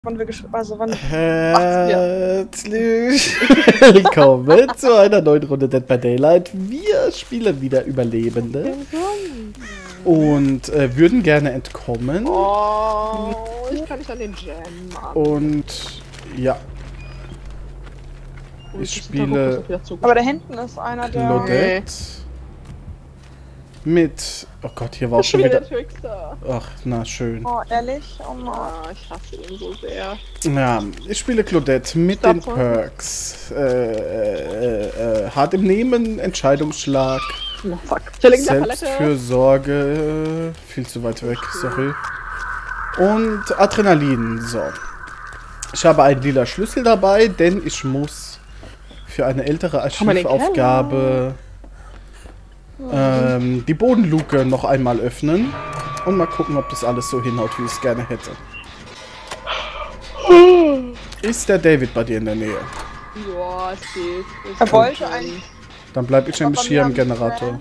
wann wir also wann Herzlich willkommen zu einer neuen Runde Dead by Daylight. Wir spielen wieder Überlebende und würden gerne entkommen. Oh, ich kann nicht an den Jam machen. Und ja, ich spiele aber da hinten ist einer, der Claudette mit... Oh Gott, hier war auch schon wieder... Ach, na schön. Oh, ehrlich? Oh Mann. Ah, ich hasse ihn so sehr. Ja, ich spiele Claudette mit den Perks. Hart im Nehmen, Entscheidungsschlag, Na fuck. Selbstfürsorge, viel zu weit weg, sorry. Und Adrenalin, so. Ich habe einen lila Schlüssel dabei, denn ich muss für eine ältere Archivaufgabe die Bodenluke noch einmal öffnen und mal gucken, ob das alles so hinhaut, wie ich es gerne hätte. Ist der David bei dir in der Nähe? Ja, es geht. Er wollte eigentlich... Dann bleib ich nämlich hier am Generator.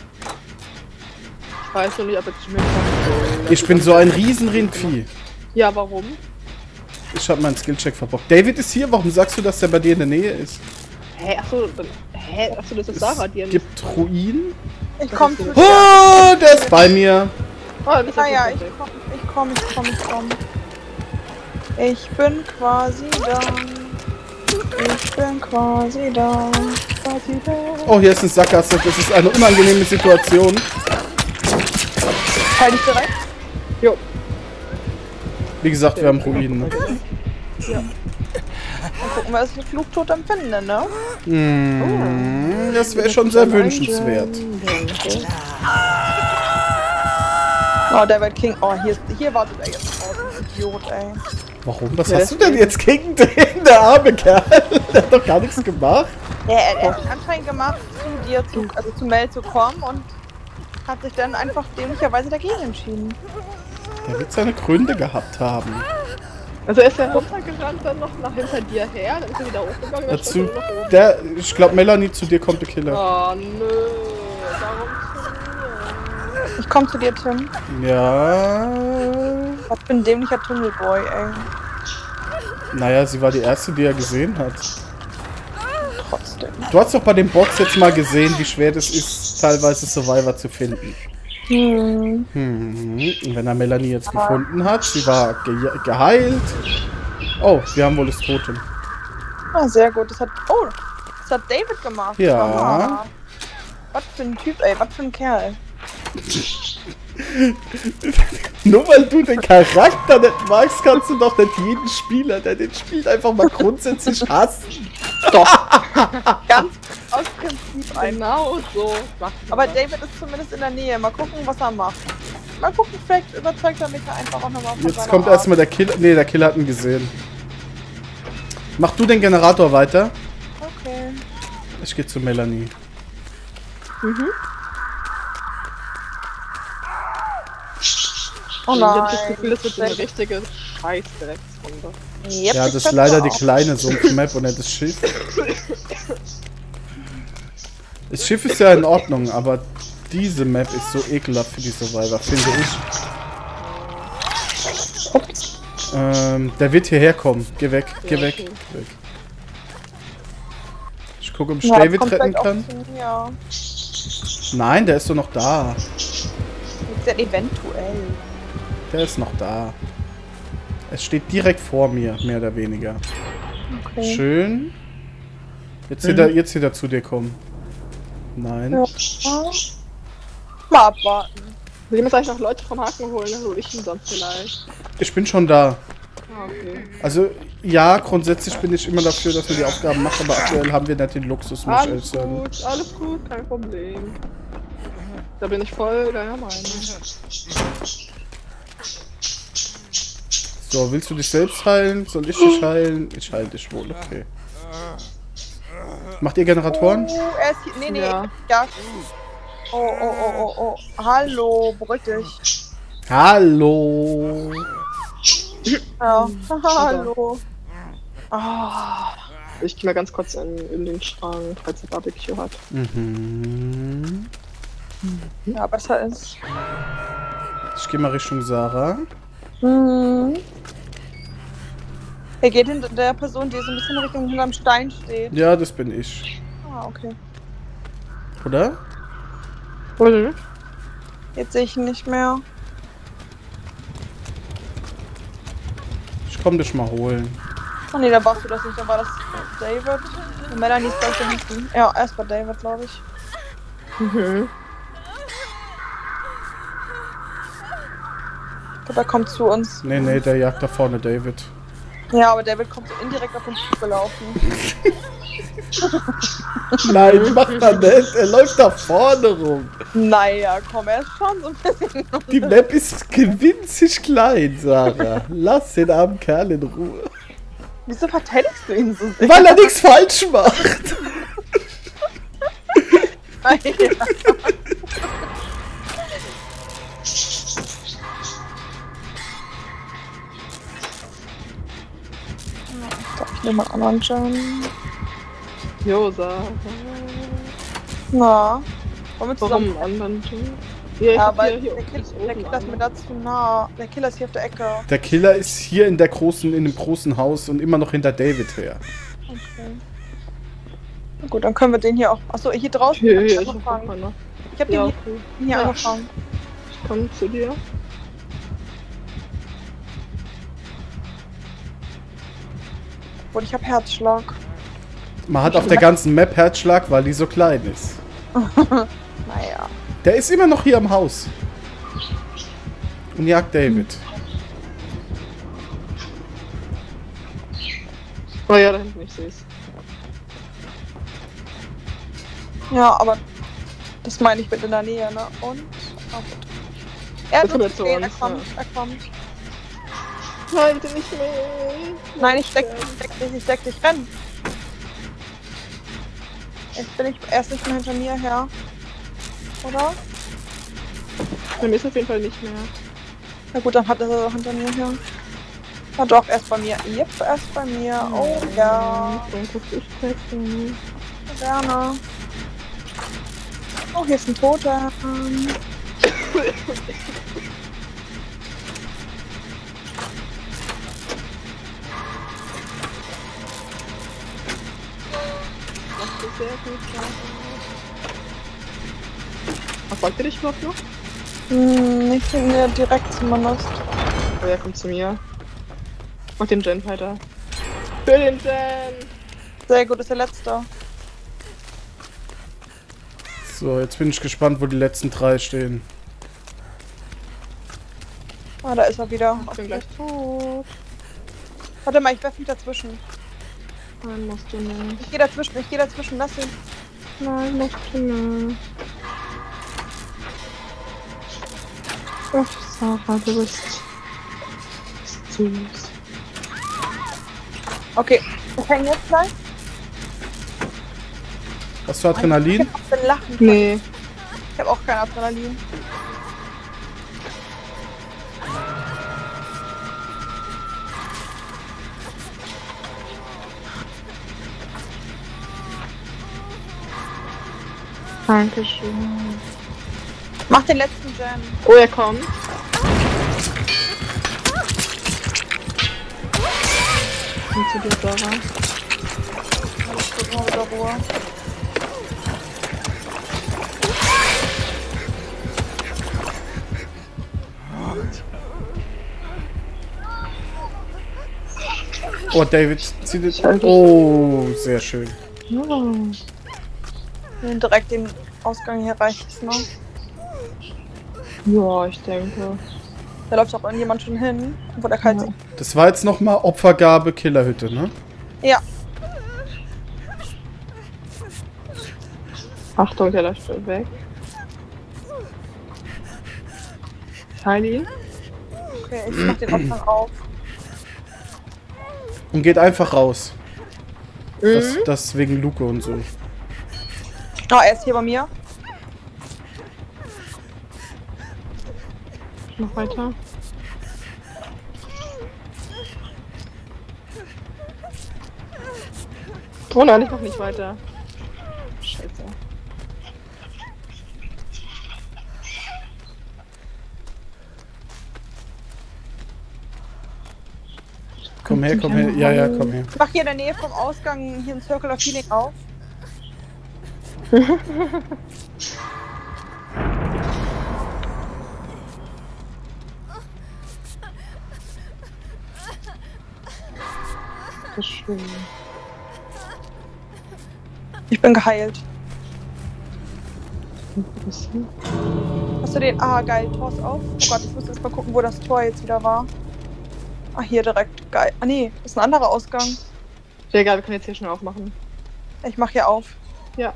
Ich weiß noch nicht, ob ich mir Ich bin so ein Riesenrindvieh. Ja, warum? Ich habe meinen Skillcheck verbockt. David ist hier, warum sagst du, dass der bei dir in der Nähe ist? Hä, achso, das ist Sarah, die Es gibt Ruinen. Ich komm zu dir. Oh, der ist bei mir. Oh, das ist Naja, perfekt. ich komm. Ich bin quasi da. Oh, hier ist eine Sackgasse. Das ist eine unangenehme Situation. Halt dich bereit? Jo. Wie gesagt, wir haben Ruinen. Ne? Ja. Dann gucken wir, was ich Flugtod empfinde, ne? Das wäre schon sehr wünschenswert. Oh, David King. Oh, hier wartet er jetzt drauf. Idiot, ey. Warum? Was hast du denn jetzt gegen den, der arme Kerl? Der hat doch gar nichts gemacht. Ja, er hat anscheinend gemacht, zu dir, zu Mel zu kommen und hat sich dann einfach dämlicherweise dagegen entschieden. Der wird seine Gründe gehabt haben. Also er ist ja runtergerannt, dann noch nach hinter dir her, dann ist er wieder hochgegangen. Dazu, ich glaube, Melanie, zu dir kommt der Killer. Oh nö, warum zu mir? Ich komm zu dir, Tim. Ja. Was für ein dämlicher Tunnelboy, ey. Naja, sie war die erste, die er gesehen hat. Trotzdem. Du hast doch bei den Bots jetzt mal gesehen, wie schwer das ist, teilweise Survivor zu finden. Und wenn er Melanie jetzt gefunden hat, sie war geheilt. Oh, wir haben wohl das Totem. Ah, sehr gut. Das hat David gemacht. Ja. Aha. Was für ein Typ, ey. Was für ein Kerl. Nur weil du den Charakter nicht magst, kannst du doch nicht jeden Spieler, der den spielt, einfach mal grundsätzlich hassen. Doch. Ganz aus Prinzip ein. Genau so. Aber David ist zumindest in der Nähe. Mal gucken, was er macht. Mal gucken, vielleicht überzeugt er mich ja einfach auch nochmal von Jetzt kommt erstmal der Killer. Ne, der Killer hat ihn gesehen. Mach du den Generator weiter. Okay. Ich gehe zu Melanie. Oh Ich nein. hab das Gefühl, das wird eine richtige Scheiß-Drecksrunde. Yep, Ja, ich das ist find's leider die auch. kleine Sumpfmap und nicht das Schiff. Das Schiff ist ja in Ordnung, aber diese Map ist so ekelhaft für die Survivor, finde ich. Der wird hierher kommen. Geh weg, geh weg, okay. geh weg. Ich gucke, ob ich Ja, David kommt retten vielleicht auch kann. zu mir. Nein, der ist doch noch da. Ist ja eventuell. Der ist noch da. Es steht direkt vor mir, mehr oder weniger. Okay. Schön. Jetzt wird er zu dir kommen. Nein. Ja. Mal abwarten. Will jemand eigentlich noch Leute vom Haken holen, dann hol ich ihn sonst vielleicht. Ich bin schon da. Ah, okay. Also, ja, grundsätzlich bin ich immer dafür, dass wir die Aufgaben machen, aber aktuell haben wir nicht den Luxus, muss ich ehrlich sagen. Alles gut, kein Problem. Da bin ich voll deiner Meinung. So, willst du dich selbst heilen? Soll ich dich heilen? Ich heile dich wohl, okay. Macht ihr Generatoren? Er ist hier. Nee. Ja. Ja. Oh. Hallo, beruhig dich. Hallo! Ja. Hallo. Ah. Ich geh mal ganz kurz in den Schrank, falls er Barbecue hat. Ja, besser ist. Ich gehe mal Richtung Sarah. Er geht hinter der Person, die so ein bisschen Richtung hinterm Stein steht. Ja, das bin ich. Ah, okay. Oder? Oder? Jetzt sehe ich ihn nicht mehr. Ich komm dich mal holen. Oh ne, da warst du das nicht, da war das David. Und Melanie ist gleich da hinten. Ja, erst war David, glaube ich. Mhm. Ich glaube, er kommt zu uns. Nee, der jagt da vorne David. Ja, aber David kommt so indirekt auf uns gelaufen. Nein, macht er nicht. Er läuft da vorne rum. Naja, komm, er ist schon so ein bisschen. Die Map ist winzig klein, Sarah. Lass den armen Kerl in Ruhe. Wieso verteidigst du ihn so sehr? Weil er nichts falsch macht. Ich nehme mal einen anderen Gem. Josa. Na, wollen wir zusammen? Warum einen anderen Gym? Ja, ich Ja, hab weil hier der oben ist Killer ist mir da zu nah. Der Killer ist hier auf der Ecke. Der Killer ist hier in dem großen Haus und immer noch hinter David her. Okay. Na gut, dann können wir den hier auch. Achso, hier draußen. Hier hab ich ist noch angefangen. einer. Ich hab den Ja, hier, okay. hier Ja. angefangen. Ich komme zu dir. Und ich hab Herzschlag. Man hat auf der ganzen Map Herzschlag, weil die so klein ist. Naja. Der ist immer noch hier am Haus. Und jagt David. Oh ja, da hinten, ich sehe es. Ja, aber das meine ich mit in der Nähe, ne? Und? Oh, gut. Er Das hat uns kommt zu gesehen, er uns, kommt, ja. er kommt. Nein, bitte nicht mehr. Nein, ich deck dich, renn. Er ist nicht mehr hinter mir her. Oder? Bei mir ist auf jeden Fall nicht mehr. Na gut, dann hat er hinter mir her. Ja doch, erst bei mir. Yep, erst bei mir. Oh ja. Danke fürs Treffen. Gerne. Oh, hier ist ein Toter. Machst du sehr gut. Erfolgt ihr dich überhaupt noch? Nicht in mir direkt zumindest. Oh ja, kommt zu mir. Mach den Gen weiter. Für den Gen! Sehr gut, ist der letzte. So, jetzt bin ich gespannt, wo die letzten 3 stehen. Ah, da ist er wieder. Ich bin gleich tot. Warte mal, ich werfe mich dazwischen. Nein, musst du nicht. Ich gehe dazwischen, lass ihn. Nein, musst du nicht. Ach, Sarah, du bist süß. Okay, ich hänge jetzt gleich. Hast du Adrenalin? Ich hab auch Lachen. Nee. Ich habe auch kein Adrenalin. Dankeschön. Mach den letzten Gen. Oh, er kommt. Komm zu dir, Sarah. Alles gut, mal wieder Ruhe. Oh, David, zieh dich. Oh, sehr schön. Direkt den Ausgang hier rechts, ne? Ja, ich denke. Da läuft auch irgendjemand schon hin, wo der kalt Ja. sich. Das war jetzt nochmal Opfergabe Killerhütte, ne? Ja. Achtung, der läuft weg. Heil ihn. Okay, ich mach den Ausgang auf. Und geht einfach raus. Mhm. Das wegen Luke und so. Oh, er ist hier bei mir. Noch weiter. Oh nein, ich mach nicht weiter. Scheiße. Komm Komm her, komm her. Ja, ja, komm her. Ich mach hier in der Nähe vom Ausgang hier ein Circle of Healing auf. Das ist schön. Ich bin geheilt. Hast du den? Ah, geil. Tor ist auf. Oh Gott, ich muss jetzt mal gucken, wo das Tor jetzt wieder war. Ah, hier direkt. Geil. Ah, nee. Das ist ein anderer Ausgang. Ja, egal, wir können jetzt hier schon aufmachen. Ich mach hier auf. Ja.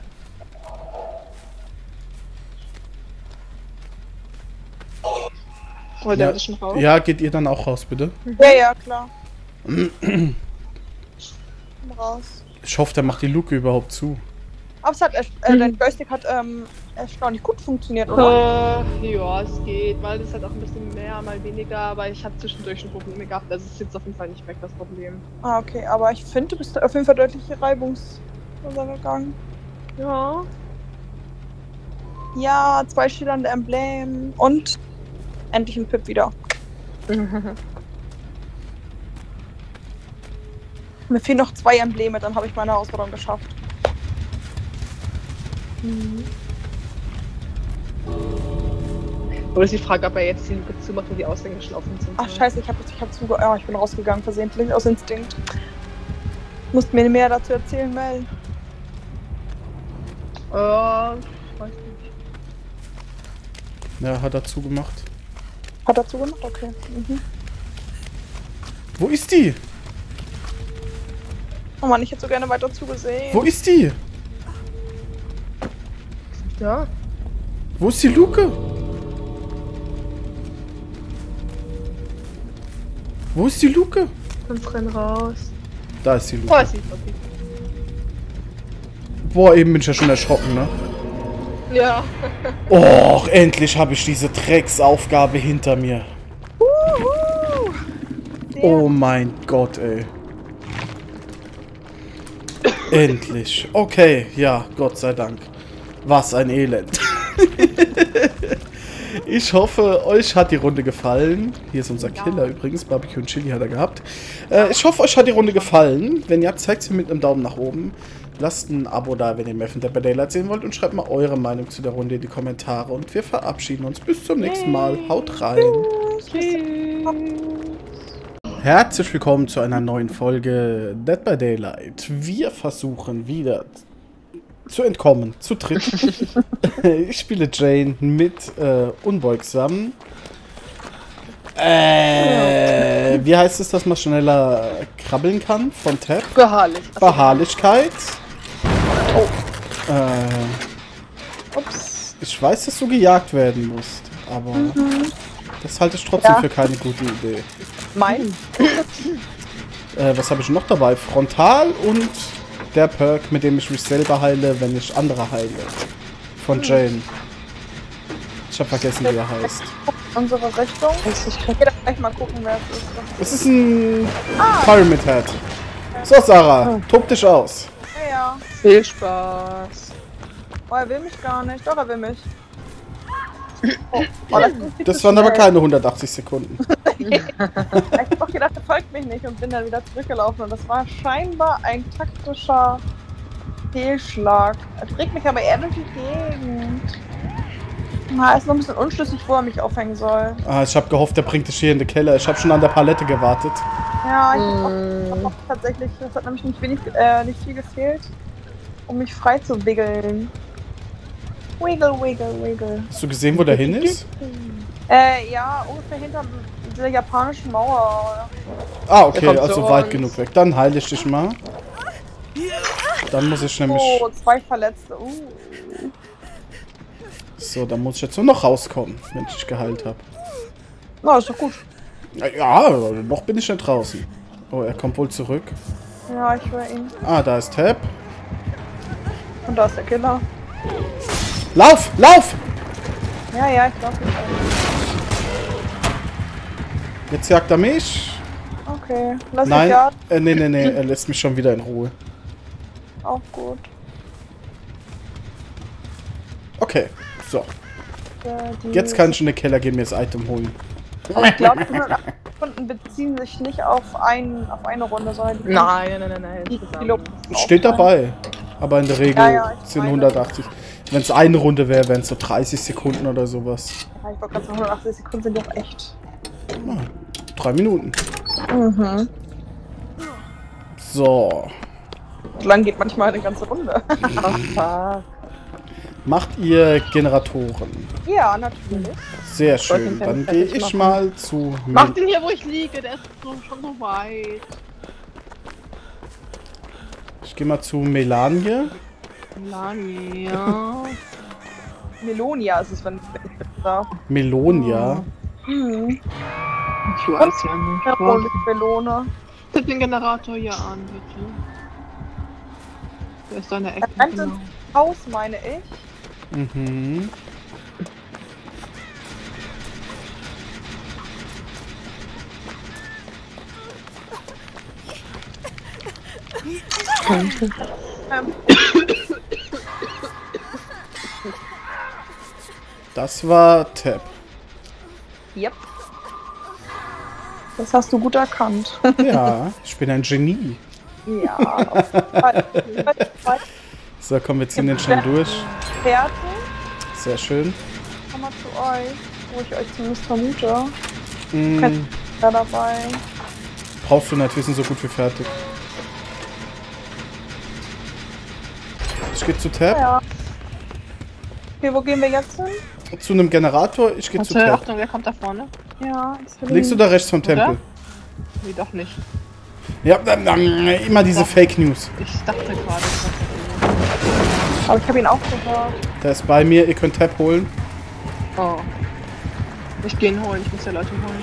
Oh, der ist schon raus. Ja, geht ihr dann auch raus, bitte? Ja, ja, klar. Komm raus. Ich hoffe, der macht die Luke überhaupt zu. Aber es hat, dein Joystick hat erstaunlich gut funktioniert, oder? Ja, es geht, weil es halt auch ein bisschen mehr, mal weniger, aber ich habe zwischendurch schon Probleme gehabt, also es ist jetzt auf jeden Fall nicht weg, das Problem. Ah, okay, aber ich finde, du bist auf jeden Fall deutlich reibungsloser gegangen. Ja. Ja, 2 schillernde Emblem und endlich ein Pip wieder. Mir fehlen noch 2 Embleme, dann habe ich meine Herausforderung geschafft. Oder ist die Frage, ob er jetzt die Luke zumacht und die Ausgänge schon offen sind. Ach scheiße, ich bin rausgegangen versehentlich aus Instinkt. Musst mir mehr dazu erzählen, Mel. Weiß nicht. Ja, hat er zugemacht. Hat er zugemacht? Okay. Mhm. Wo ist die? Oh Mann, ich hätte so gerne weiter zugesehen. Wo ist die? Ja. Wo ist die Luke? Wo ist die Luke? Und renn raus. Da ist die Oh, Luke. ist sie. Okay. Boah, eben bin ich ja schon erschrocken, ne? Ja. Och, endlich habe ich diese Drecksaufgabe hinter mir. Oh mein Gott, ey. Endlich. Okay, ja, Gott sei Dank. Was ein Elend. Ich hoffe, euch hat die Runde gefallen. Hier ist unser Killer übrigens. Barbecue und Chili hat er gehabt. Ich hoffe, euch hat die Runde gefallen. Wenn ja, zeigt sie mit einem Daumen nach oben. Lasst ein Abo da, wenn ihr mehr von Dead by Daylight sehen wollt. Und schreibt mal eure Meinung zu der Runde in die Kommentare. Und wir verabschieden uns. Bis zum nächsten Mal. Haut rein. Herzlich willkommen zu einer neuen Folge Dead by Daylight. Wir versuchen wieder zu entkommen, zu dritt. Ich spiele Jane mit Unbeugsam. Wie heißt es, dass man schneller krabbeln kann? Von Tab? Beharrlich. Beharrlichkeit. Oh. Ups. Ich weiß, dass du gejagt werden musst, aber das halte ich trotzdem für keine gute Idee. Mein? Was habe ich noch dabei? Frontal und der Perk, mit dem ich mich selber heile, wenn ich andere heile. Von Jane. Ich habe vergessen, wie er heißt. Unsere Richtung. Ich kann gleich mal gucken, wer es ist. Es ist ein Pyramid Head. So, Sarah, tob dich aus. Ja, ja. Viel Spaß. Oh, er will mich gar nicht. Doch, er will mich. Oh, Das waren aber keine 180 Sekunden. Ich hab doch gedacht, er folgt mich nicht und bin dann wieder zurückgelaufen. Und das war scheinbar ein taktischer Fehlschlag. Er trägt mich aber eher durch die Gegend. Na, ist noch ein bisschen unschlüssig, wo er mich aufhängen soll. Ah, ich habe gehofft, er bringt dich hier in den Keller. Ich habe schon an der Palette gewartet. Ja, ich hab auch tatsächlich, das hat nämlich nicht viel gefehlt, um mich frei zu wiggeln. Wiggle, wiggle, wiggle. Hast du gesehen, wo der hin ist? Ja, ungefähr hinter dieser japanischen Mauer. Ah, okay, kommt also zu weit uns. genug weg. Dann heile ich dich mal. Dann muss ich nämlich... Oh, 2 Verletzte. So, dann muss ich jetzt nur noch rauskommen, wenn ich dich geheilt habe. Na, ist doch gut. Ja, noch bin ich nicht draußen. Oh, er kommt wohl zurück. Ja, ich höre ihn. Ah, da ist Tab. Und da ist der Killer. Lauf! Lauf! Ja, ja, ich glaube nicht. Jetzt jagt er mich. Okay, lass mich Nein, ja. nee, er lässt mich schon wieder in Ruhe. Auch gut. Okay, so. Jetzt kann ich in den Keller gehen, mir das Item holen. Ich glaube, Sekunden beziehen sich nicht auf eine Runde, sondern die Nein. die insgesamt. Kilo. Steht dabei. Aber in der Regel Ja, ich sind meine- 180. Wenn es eine Runde wäre, wären es so 30 Sekunden oder sowas. Ja, ich wollte gerade sagen, 180 Sekunden sind doch echt. 3 Minuten. Mhm. So. So lang geht manchmal eine ganze Runde. Macht ihr Generatoren? Ja, natürlich. Sehr wollte schön. den Dann fertig gehe ich machen. mal zu... Mach den hier, wo ich liege, der ist schon so weit. Ich gehe mal zu Melanie. Melania. Melonia ist es, wenn ich bin da. Melonia. Mhm. Ich weiß ja nicht. Ja, mit Melone. Tipp den Generator hier an, bitte. Der ist da in der Ecke. Er rennt ins Haus, meine ich. Mhm. Ähm, Das war Tab. yep. Das hast du gut erkannt. Ja, ich bin ein Genie. Ja. auf jeden Fall. So, komm, wir ziehen den schnell durch. Fertig. Sehr schön. Komm mal zu euch, wo ich euch zumindest vermute. Mm, Da dabei. brauchst du nicht, wir sind so gut wie fertig. Ich gehe zu Tab. Ja. Okay, wo gehen wir jetzt hin? Zu einem Generator, ich gehe zu Tab. Achtung, wer kommt da vorne? Ja, ist Links oder rechts vom Tempel? Nee, doch nicht. Ja, immer diese Fake News. Ich dachte gerade. Aber ich habe ihn auch gehört. Der ist bei mir, ihr könnt Tab holen. Oh. Ich geh ihn holen, ich muss ja Leute holen.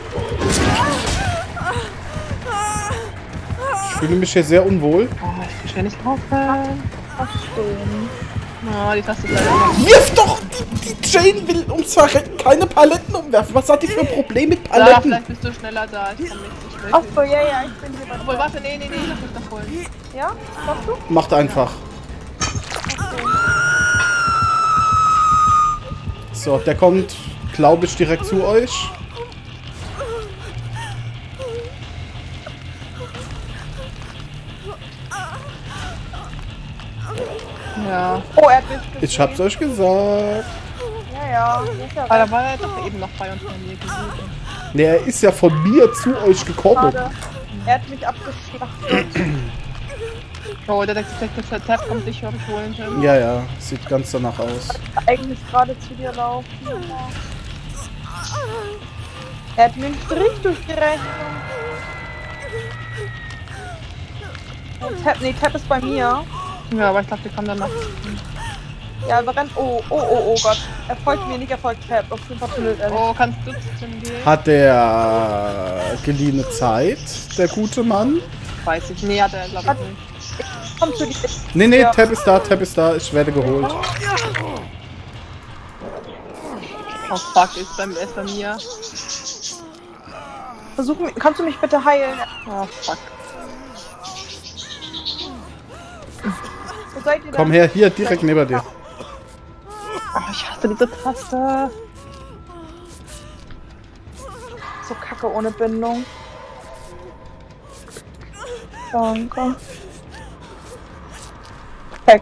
Ich fühle mich hier sehr unwohl. Oh, ich kann schnell nicht draufhören. Ach, stehen. Oh, die Taste ist leider immer. Wirf doch! Die Jane will ums Verrecken keine Paletten umwerfen. Was hat die für ein Problem mit Ja, Paletten? vielleicht bist du schneller da. Ich komm nicht so schnell. Ach so, ja, ich bin hier bei Obwohl, warte, nee, lass mich doch holen. Ja? Machst du? Macht einfach. So, der kommt, glaube ich, direkt zu euch. Ja. Oh, er hat mich gesehen. Ich hab's euch gesagt. Ja, hier ist ja Aber da war er doch eben noch bei uns bei mir gewesen. Ne, er ist ja von mir zu euch gekommen. schade. Er hat mich abgeschlachtet. Oh, der Detective Tab kommt dich, glaube ich, holen können. Ja, ja, sieht ganz danach aus. Eigentlich gerade zu dir laufen. Er hat mir einen Strich durch die Rechnung. Tab ist bei mir. Ja, aber ich glaube, wir kommen danach. Ja, er rennt. Oh Gott. Er folgt mir nicht, er folgt Tab. Auf jeden Fall tunnelt er nicht. Oh, kannst du zu Tim gehen? Hat der geliehene Zeit, der gute Mann? Weiß ich. Nee, hat er, glaube ich, nicht. Komm zu dir. Nee, Ja. Tab ist da, ich werde geholt. Oh, fuck, er ist bei mir. Kannst du mich bitte heilen? Oh, fuck. Wo seid ihr denn? Komm her, hier, direkt neben dir. Oh, ich hasse diese Taste. So kacke ohne Bindung. Danke. Weg.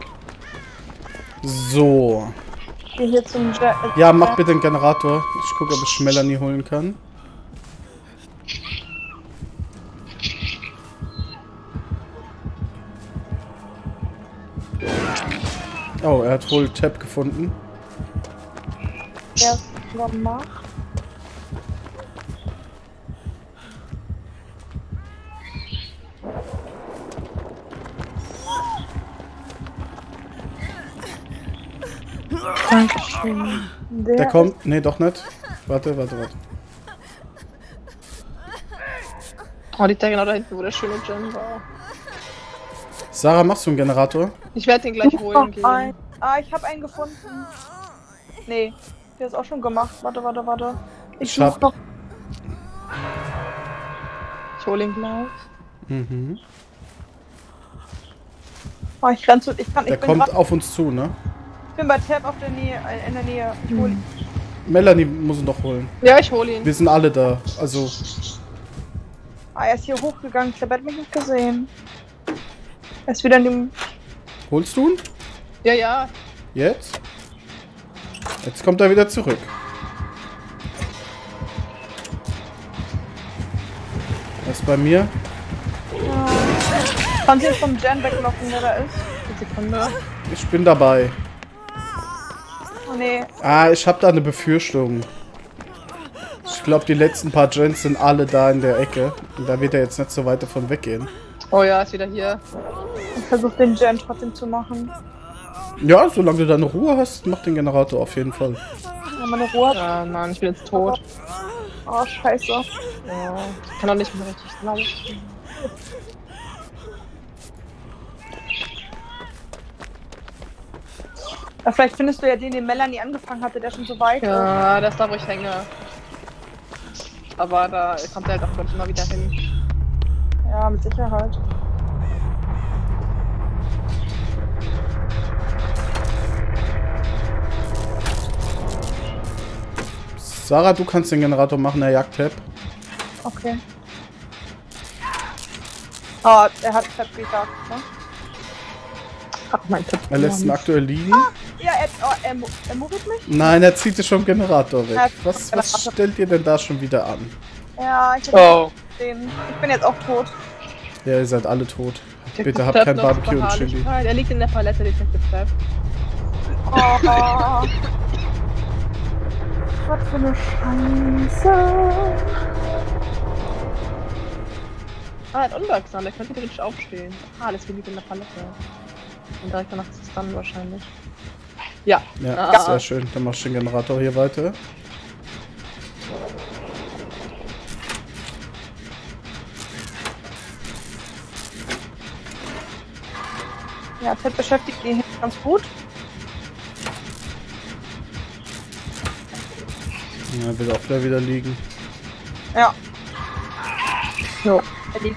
So. Geh hier zum Jet. Ja, mach bitte den Generator. Ich gucke, ob ich Melanie holen kann. Oh, er hat wohl Tab gefunden. Der ist gemacht. Dankeschön. Der kommt. Nee, doch nicht. Warte. Oh, liegt da genau da hinten, wo der schöne Gem war. Sarah, machst du einen Generator? Ich werde den gleich holen gehen. Ich habe einen gefunden. Nee, der ist auch schon gemacht. Warte. Ich such hab- noch. Ich hole ihn gleich. Mhm. Oh, ich renn zu. Ich Der bin kommt grad, auf uns zu, ne? ich bin bei Tab auf der Nähe, in der Nähe. Ich hol ihn. Melanie muss ihn doch holen. Ja, ich hole ihn. Wir sind alle da. Also, Ah, er ist hier hochgegangen. Ich glaube, er hat mich nicht gesehen. Er ist wieder in dem... Holst du ihn? Ja, ja. Jetzt? Jetzt kommt er wieder zurück. Er ist bei mir. Ja. Kannst du jetzt vom Jan weglocken, wer da ist? Eine Sekunde. Ich bin dabei. Oh nee. Ah, ich habe da eine Befürchtung. Ich glaube, die letzten paar Gens sind alle da in der Ecke. Und da wird er jetzt nicht so weit davon weggehen. Oh ja, ist wieder hier. Ich versuche den Jan trotzdem zu machen. Ja, solange du deine Ruhe hast, mach den Generator auf jeden Fall. Ja, meine Ruhe. Ah, Mann, ich bin jetzt tot. Oh, scheiße. Ja, ich kann doch nicht mehr richtig laufen. Ja, vielleicht findest du ja den Melanie angefangen hatte, der schon so weit ist. Ja, das ist da, wo ich hänge. Aber da kommt er halt auch gleich immer wieder hin. Ja, mit Sicherheit. Sarah, du kannst den Generator machen, er jagt Tab. Okay. Ah, er hat Tab gesagt, ne? Ach, mein Tipp. Er lässt ihn aktuell liegen. Ja, er movit mich? Nein, er zieht sich vom Generator weg. Ja, Was stellt ihr denn da schon wieder an? Ja, ich hab Oh. den. Ich bin jetzt auch tot. Ja, ihr seid alle tot. Der Bitte habt Tab kein noch Barbecue und Chili. Beharrlichkeit. Er liegt in der Palette, Detective Tab. Oh. Was für eine Scheiße. Ah, er hat unwirksam, der könnte theoretisch aufstehen. Ah, das liegt in der Palette. Und direkt danach ist es dann wahrscheinlich. Ja. Ja, sehr schön. Dann machst du den Generator hier weiter. Ja, Ted beschäftigt die hinten ganz gut. Ja, will auch gleich wieder liegen. Ja. Jo. Er liegt.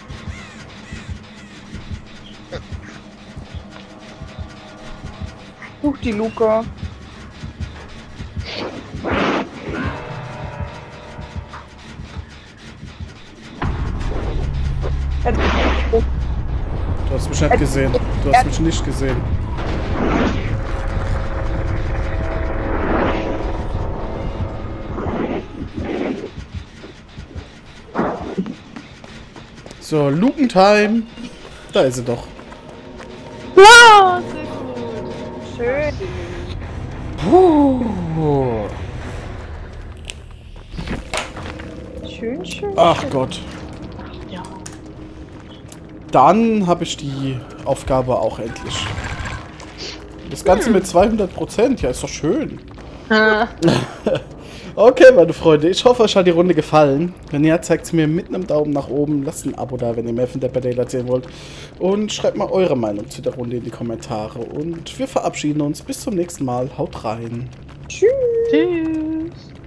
Such die Luke. Du hast mich nicht gesehen. Du hast mich nicht gesehen. So, Lukentime. Da ist sie doch. Ja, sehr gut. Schön. Puh. Schön, schön. Ach Gott. Ja. Dann habe ich die Aufgabe auch endlich. Das Ganze mit 200%. Ja, ist doch schön. Okay, meine Freunde, ich hoffe, euch hat die Runde gefallen. Wenn ja, zeigt es mir mit einem Daumen nach oben. Lasst ein Abo da, wenn ihr mehr von Dead by Daylight sehen wollt. Und schreibt mal eure Meinung zu der Runde in die Kommentare. Und wir verabschieden uns. Bis zum nächsten Mal. Haut rein. Tschüss. Tschüss.